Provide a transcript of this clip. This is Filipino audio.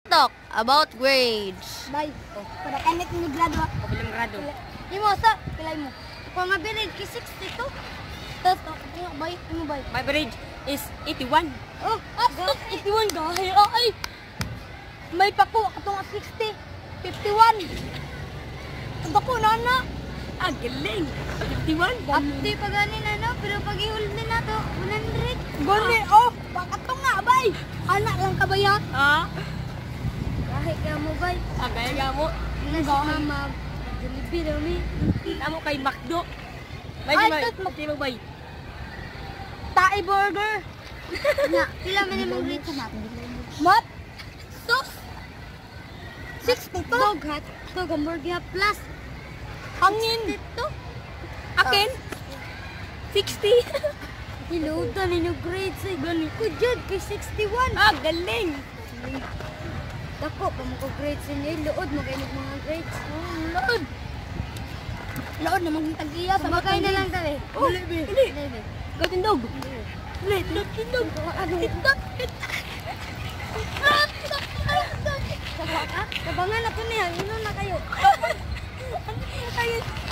Talk about grades. Bay, pada kanit ni grado. Kabilang grado. Imo sa pilay mo. Ko nga bilid ki 62. Tapos ako bay, imo bay. My grade is 81. Oh, astos 81 gahi. Ay. May pako ato nga 60. 51. Aba ko nana. Ah, galing. 51. Ati pa ganin ano, pero pag ihulid din nato 100. Gani, oh, bakato nga bay. Anak lang ka ba ya? Ah? Gahi ka mo bay. Ah, gaya nga mo. Mama. Delivery daw ni. Namo kay Macdo. Bay, Ay, bay. tat- Timo bay. Thai burger. Nya, pila man imong grade mat? Mat? Sus. 62. Dog hat. Dog hamburger plus. Hangin. Dito. Akin? 60. Hilutan ninyo grades ay gani ko jud kay 61. Ah, galing. Dako pa mo ko grades ninyo. Luod mo kay mga grades. Load. Luod na maging tag-iya sa bakay na lang dali. Oh, hindi. Gatindog. Hindi, gatindog. Ano? Sabangan na to niya. Ino na kayo. Ano na kayo?